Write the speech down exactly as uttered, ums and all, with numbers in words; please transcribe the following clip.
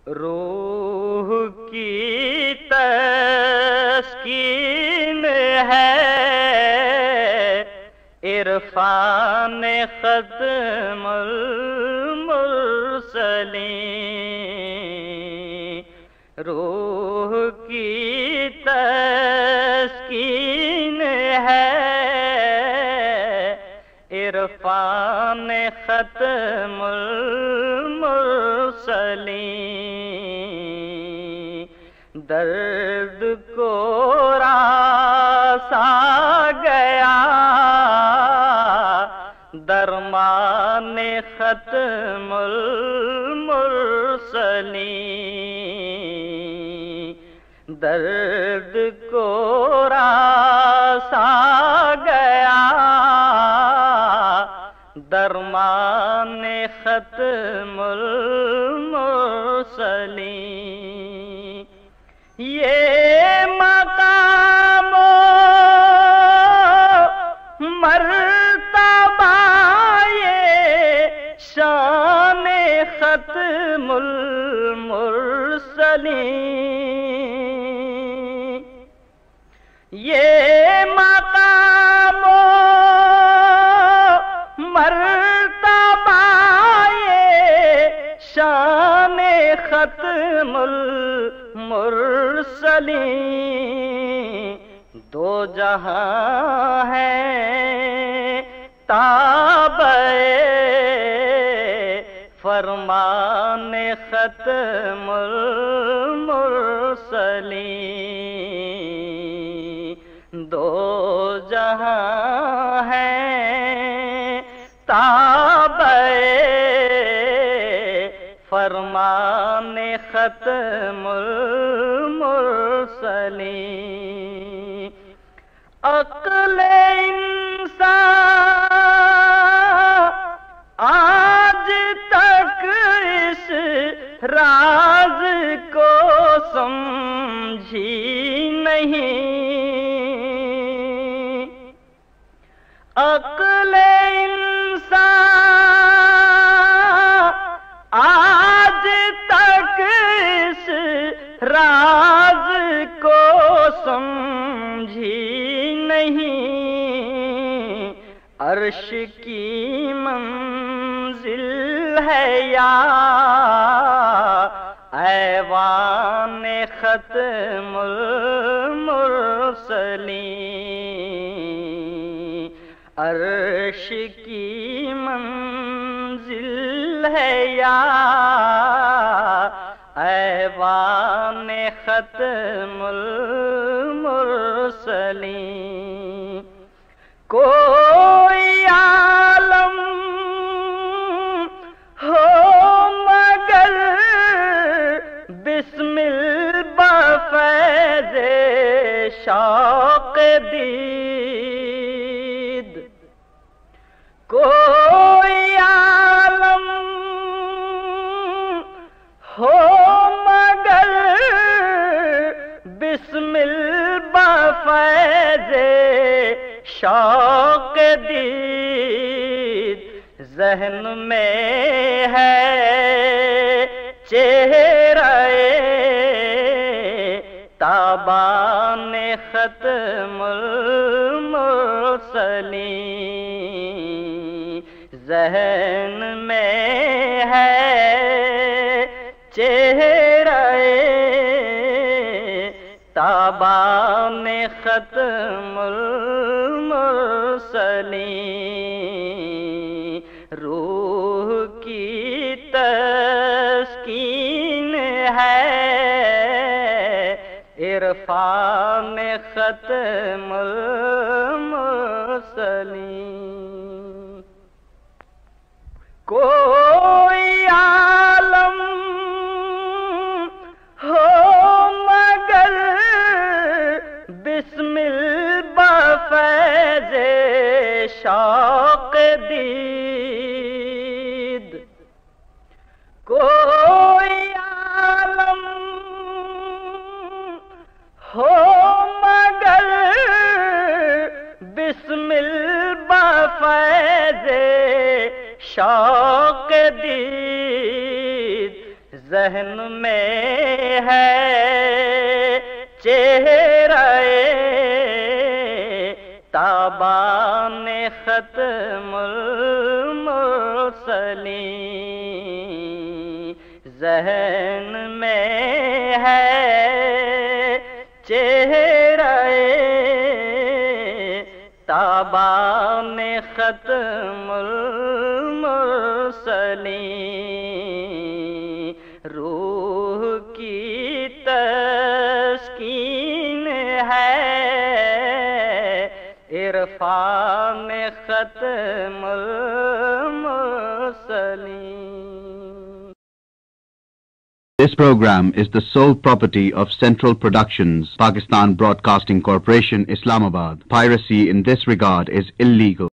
روح کی تسکین ہے عرفان ختم المرسلین، روح کی تسکین ہے عرفان ختم المرسلین، درد کو راس آ گیا درمان ختم المرسلین، درد کو راس آ گیا درمان ختم المرسلین، یہ مقام و مرتبہ یہ شان ختم المرسلین، یہ مقام و مرتبہ یہ شان ختم المرسلین، دو جہاں ہیں تابع فرمان ختم المرسلین، دو جہاں ہیں تابع فرمان ختم المرسلین، عقل انسان آج تک اس راز کو سمجھی نہیں، عقل انسان آج تک اس راز کو سمجھی نہیں، عرش کی منزل ہے یا ایوان ختم المرسلین، عرش کی منزل ہے یا ایوان ختم المرسلین، کوئی عالم ہو مگر بسمل بفیض شوق دید، کوئی عالم ہو مگر بسمل بفیض شوق دید، ذہن میں ہے چہرہ تابان ختم المرسلین، ذہن میں ہے چہرہ تابان ختم المرسلین، روح کی تسکین ہے عرفان ختم المرسلین، کوئی عالم ہو مگر بسمل بفیض شوق دید، کوئی عالم ہو مگر بسمل بفیض شوق دی ذہن میں ہے چہرہ تابان ختم المرسلین، ذہن میں ہے چہرہ تابان ختم المرسلین، روح کی تسکین ہے عرفان ختم المرسلین۔ This program is the sole property of Central Productions, Pakistan Broadcasting Corporation, Islamabad. Piracy in this regard is illegal.